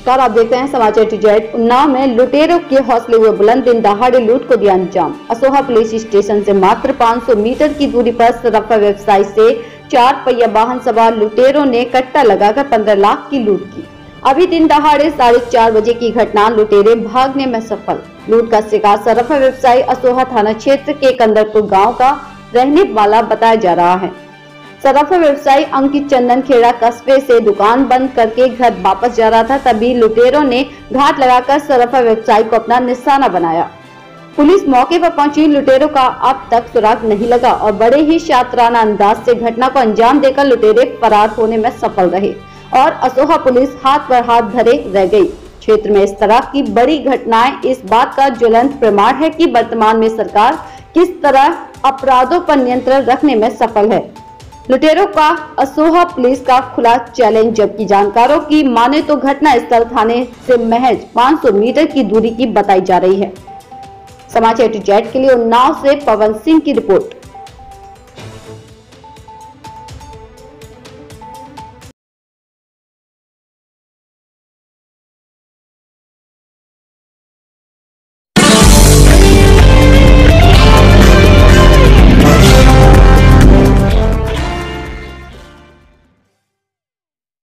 नमस्कार, आप देखते हैं समाचार टीजेड। उन्नाव में लुटेरों के हौसले हुए बुलंद, दिन दहाड़े लूट को दिया अंजाम। असोहा पुलिस स्टेशन से मात्र 500 मीटर की दूरी पर सराफा व्यवसायी से 4 पहिया वाहन सवार लुटेरों ने कट्टा लगाकर 15 लाख की लूट की। अभी दिन दहाड़े 4:30 बजे की घटना। लुटेरे भागने में सफल। लूट का शिकार सराफा व्यवसायी असोहा थाना क्षेत्र के कंदरपुर गाँव का रहने वाला बताया जा रहा है। सराफा व्यवसायी अंकित चंदन खेड़ा कस्बे से दुकान बंद करके घर वापस जा रहा था, तभी लुटेरों ने घात लगाकर सराफा व्यवसायी को अपना निशाना बनाया। पुलिस मौके पर पहुंची। लुटेरों का अब तक सुराग नहीं लगा और बड़े ही शातिराना अंदाज से घटना को अंजाम देकर लुटेरे फरार होने में सफल रहे और असोहा पुलिस हाथ पर हाथ धरे रह गई। क्षेत्र में इस तरह की बड़ी घटनाएं इस बात का ज्वलंत प्रमाण है कि वर्तमान में सरकार किस तरह अपराधों पर नियंत्रण रखने में सफल है। लुटेरों का असोहा पुलिस का खुला चैलेंज, जबकि जानकारों की माने तो घटना स्थल थाने से महज 500 मीटर की दूरी की बताई जा रही है। समाचार टीजेड के लिए उन्नाव से पवन सिंह की रिपोर्ट।